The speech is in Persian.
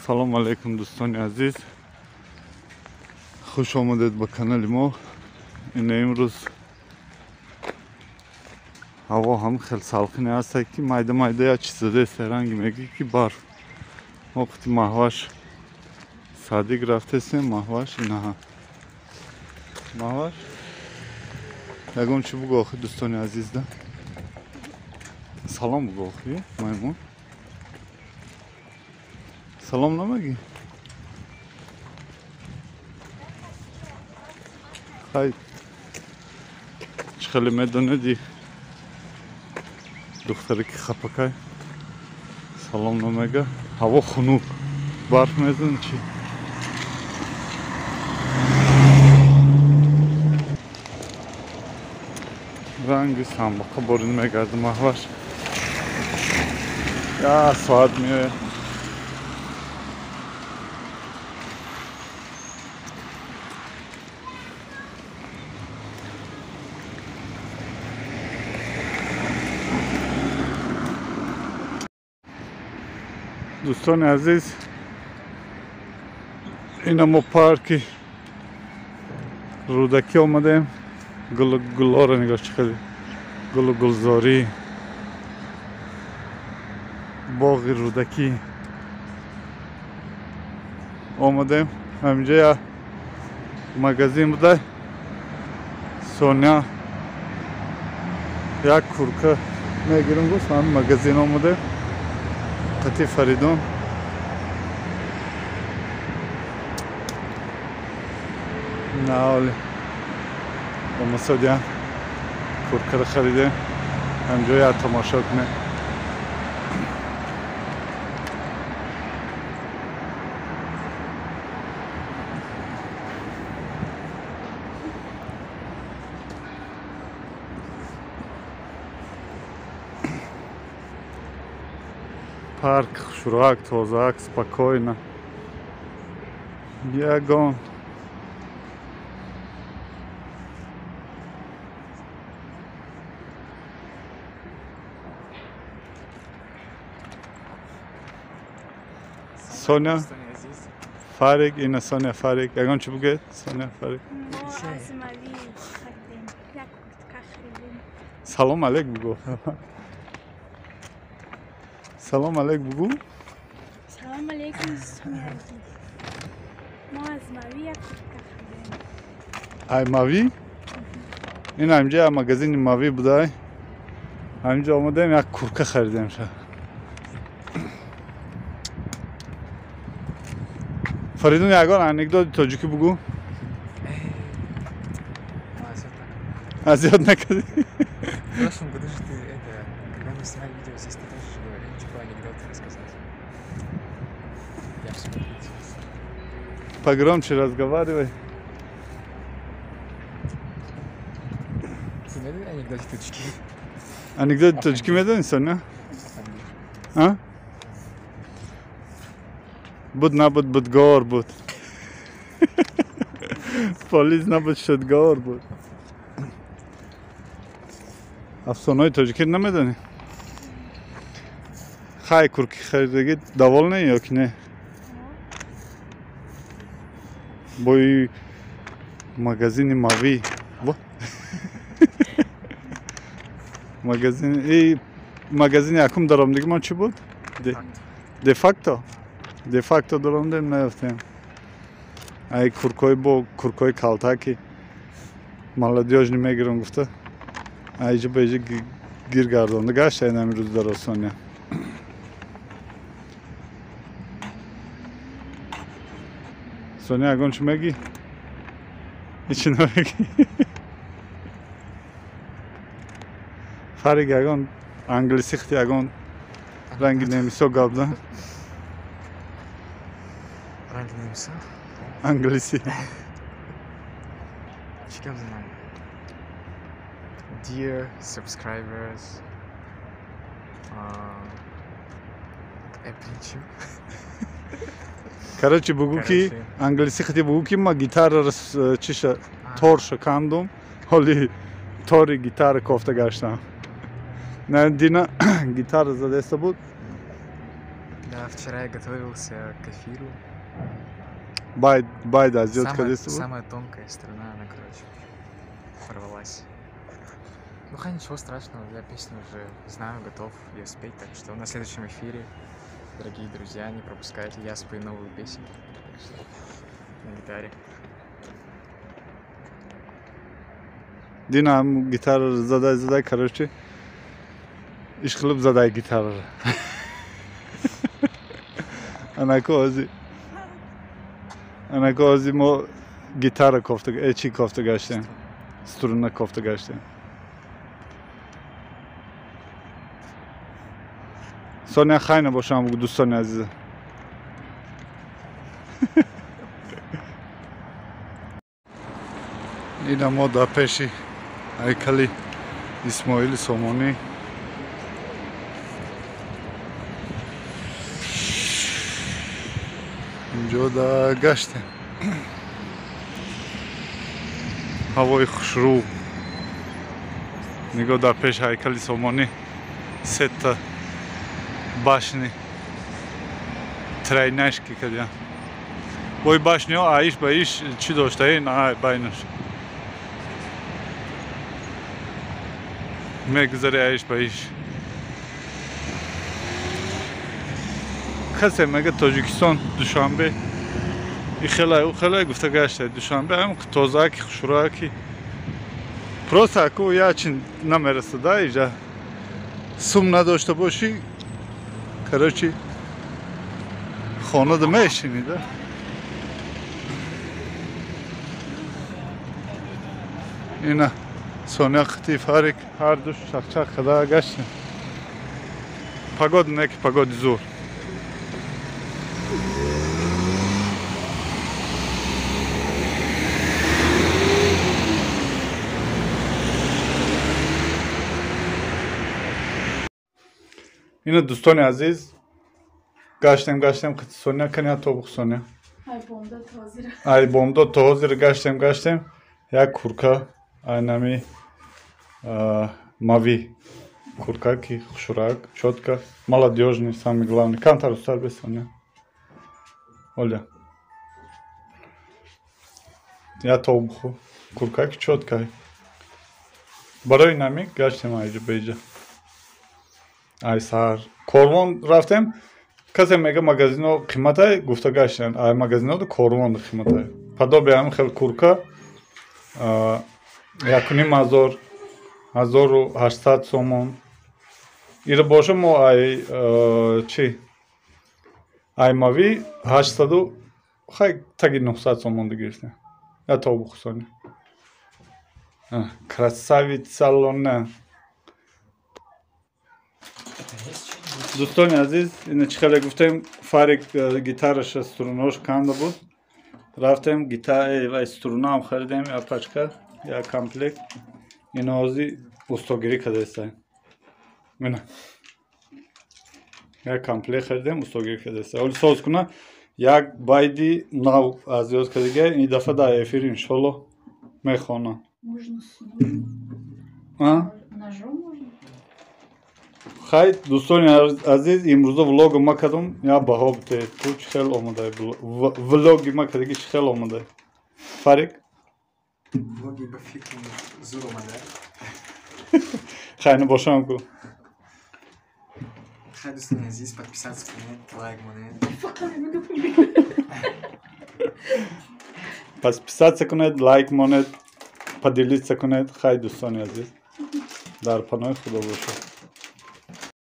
салом алейкум дӯстони азиз, хуш омадед ба канали мо. ин имрӯз ҳаво ҳам хел салқине аст ки майда як чиз задест ранги меги ки барф. вақти маҳваш садик рафтесем маҳваш инаҳа маҳваш ягон чӣ бугӯ охи дӯстони азизда салом бугӯ охи маймун салом намагӣ хай чӣ хеле медонеди духтаре ки хапакай салом намега ҳаво хунук барф мезани чӣ ранги самбақа борин мегарда маҳваш як соат меояд дӯстони азиз ина мо парки рӯдакӣ омадем гулҳоро нигоҳ чӣ хеле гулу гулзорӣ боғи рӯдакӣ омадем ҳаминҷа як магазин буда соня як курка мегирем гуфт ҳамин магазин омадем қати фаридон наоли با مسادیم کورکه رو خریدیم همجا یک تماشا کنیم парк хушрӯак тозаак спокойно ягон Sonya, Farik, ina Sonya Farik. Ягон чӣ бугед? Sonya Farik. Салом алейк бугӯ. Салом алейк бугӯ. Салом алейкум Sonya азиз. Мо аз Мави як куртка хардем. Ай Мави? ин ҳамҷа як магазини Мави будай. ҳамҷа омадем як куртка харидем ша. Фаридун ягон анекдоти тоҷикӣ бугӯ. Азиёт накарди. В прошлом году же ты когда мы снимали видео здесь, ты тоже же говорил, типа анекдот рассказать. Я все интересно. Погромче разговаривай. Ты медали анекдоти тоҷикӣ? Анекдоти тоҷикӣ медонӣ Соня? А? Буд набуд будгор буд. Полис набуд шудгор буд. афсонаҳои тоҷикӣ намедонӣ? хай курки харидагӣ давол не ё ки не? бо и магазини Мави магазини якум даромдагимон чӣ буд? Дефакто дефакто даромдем наёфтем. ай куркои бо куркои калтаки молодёжни мегирам гуфта айҷа ба иҷа гир гардонда гашта ин амирӯз дар Соня. Соня ягон чӣ мегӣ? ҳичӣ намегӣ? Фарик ягон англисӣ хити ягон ранги немисо гапда. Ранги немисо? Англисӣ. Чӣ гап занам? Dear subscribers, эпинчим. Короче бугӯ ки англисӣ хити бугӯ ки ма гитараро чиша торша кандум ҳоли тори гитара кофта гаштам. На дина гитара задеста буд. Да, Вчера я готовился к эфиру. Байда, зьет колесо. Самая тонкая струна, она, короче, порвалась. Ну, хотя ничего страшного, я песню уже знаю, готов ее спеть, так что на следующем эфире, дорогие друзья, не пропускайте, я спою новую песню, так что на гитаре. Динам гитара задай, короче. Ishqilib zaday gitara. Anakozi mo gitara kofta, echi kofta gaштем. Strunna kofta gaштем. Sonya khayna bosham do'stoni aziz. Ina moda peshi aykali İsmail Somoni. اینجا دا گشتیم هوای خوشرو نگاه در پیش هیکل سامانی سه تا باشنی ترینشکی کردیم بای باشنی ها ایش با ایش چی داشته این بینش میگذاری ایش با ایش کسی میگه تاجیکستان دوشنبه خیلی گفته گشته دوشنبه هم تازه که خوشروه که پروسته اکو یا چین نمیرسده ایجا سوم نداشته باشی کراچی خانه ده میشینیده اینا سونیا خطی فارک هر دوش چخ خدا گشته پاگود نکی پاگود زور اینا دوستان عزیز گشتم خط سونیا کنیا تو سونیا ای بومدا تازه گشتم یک کورکا aynami мави куркаки хушурак чётка молодёжный самый главный кантар устар без Соня Оля я тобху куркаки чётка барои нами гаштем айҷа беҷа ай сар корвон рафтем касе мега магазино қиматай гуфта гаштем ай магазино корвон қиматай падобе ам хел курка 1800 сомон ира боша мо ай чи ай мави 800 хай таги 900 сомон дигирсне я то бухсони красавица лона دوستان عزیز این چخاله گفتم فارق گیتارش استروناش کنده بود رفتم گیتار و استرونا هم خریدم یا پاچکا یا کامپلکت این آزی استوگیری کرده است منه یا کامپلکت خریدم استوگیری کرده است ولی ساز کنه یک بایدی نو از یاد کردگه این دفعه در افیر انشالله میخوانم خیلی دوستان عزیز امروز ولاگ ما کردم یا باها بته تو چه خیلی آمده ولاگ ما کردگی چه خیلی آمده فارق Vlogi ba fikrim zor olmadı. خیلی باشم کو Хай دوستان عزیز подписаться کنید лайк کنید подписаться کنید لایک کنید поделиться کنید خیلی دوستان عزیز در پناه خدا باشه